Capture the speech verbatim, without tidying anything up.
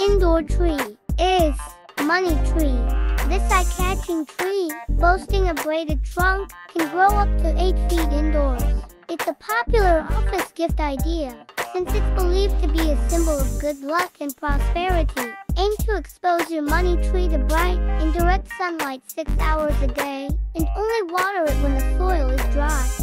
indoor tree is money tree. This eye-catching tree, boasting a braided trunk, can grow up to eight feet indoors. It's a popular office gift idea, since it's believed to be a symbol of good luck and prosperity. Aim to expose your money tree to bright, indirect sunlight six hours a day, and only water it when the soil is dry.